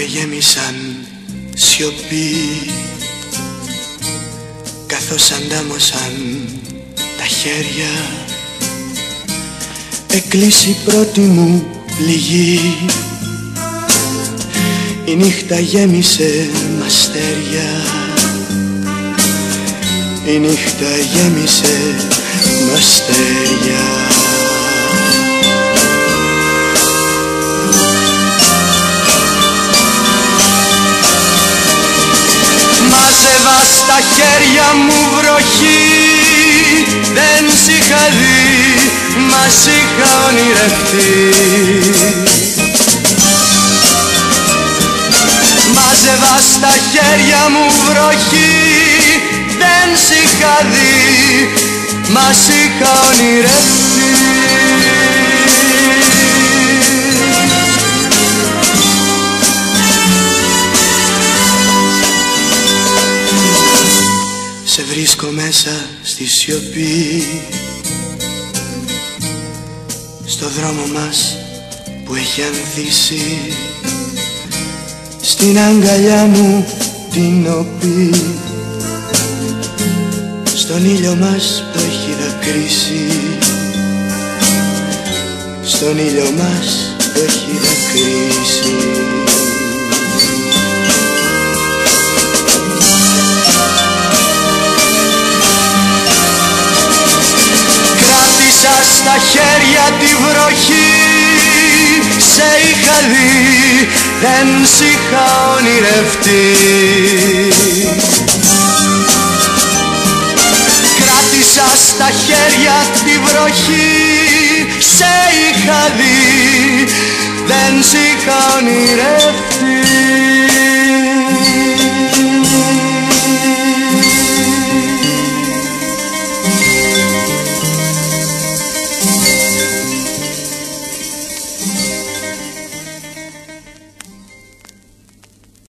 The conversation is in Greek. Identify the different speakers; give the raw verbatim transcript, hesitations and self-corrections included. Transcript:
Speaker 1: γέμισαν σιωπή, καθώς αντάμωσαν τα χέρια. Έκλεισε η πρώτη μου πληγή, η νύχτα γέμισε μ' αστέρια. Η νύχτα γέμισε μ' αστέρια. Μάζευα στα χέρια μου βροχή, δεν σ' είχα δει, μα σ' είχα ονειρευτεί. Μάζευα στα χέρια μου βροχή, δεν σ' είχα δει, μα σ' είχα ονειρευτεί. Σε βρίσκω μέσα στη σιωπή, στο δρόμο μας που έχει ανθίσει, στην αγκαλιά μου την οπή, στον ήλιο μας που έχει δακρύσει, στον ήλιο μας που έχει δακρύσει. Κράτησα στα χέρια τη βροχή, σε είχα δει, δεν σ' είχα ονειρευτεί. Κράτησα στα χέρια τη βροχή, σε είχα δει, δεν σ' είχα ονειρευτεί.